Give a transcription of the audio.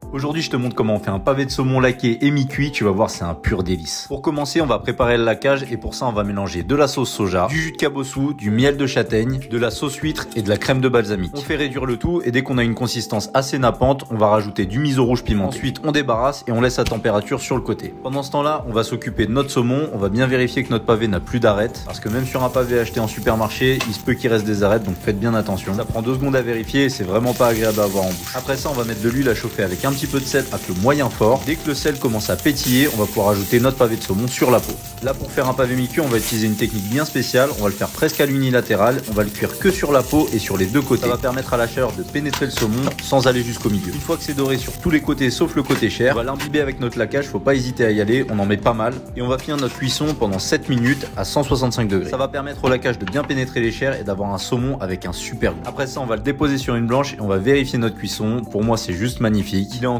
Aujourd'hui, je te montre comment on fait un pavé de saumon laqué et mi-cuit, tu vas voir, c'est un pur délice. Pour commencer, on va préparer le laquage et pour ça, on va mélanger de la sauce soja, du jus de cabossou, du miel de châtaigne, de la sauce huître et de la crème de balsamique. On fait réduire le tout et dès qu'on a une consistance assez nappante, on va rajouter du miso rouge pimenté. Ensuite, on débarrasse et on laisse à température sur le côté. Pendant ce temps-là, on va s'occuper de notre saumon, on va bien vérifier que notre pavé n'a plus d'arêtes parce que même sur un pavé acheté en supermarché, il se peut qu'il reste des arêtes, donc faites bien attention. Ça prend 2 secondes à vérifier et c'est vraiment pas agréable à avoir en bouche. Après ça, on va mettre de l'huile à chauffer avec un petit peu de sel à feu moyen fort. Dès que le sel commence à pétiller, on va pouvoir ajouter notre pavé de saumon sur la peau. Là, pour faire un pavé mi-cuit, on va utiliser une technique bien spéciale. On va le faire presque à l'unilatéral. On va le cuire que sur la peau et sur les deux côtés. Ça va permettre à la chaleur de pénétrer le saumon sans aller jusqu'au milieu. Une fois que c'est doré sur tous les côtés sauf le côté chair, on va l'imbiber avec notre laquage. Faut pas hésiter à y aller. On en met pas mal. Et on va finir notre cuisson pendant 7 minutes à 165 degrés. Ça va permettre au laquage de bien pénétrer les chairs et d'avoir un saumon avec un super goût. Après ça, on va le déposer sur une blanche et on va vérifier notre cuisson. Pour moi, c'est juste magnifique. Il est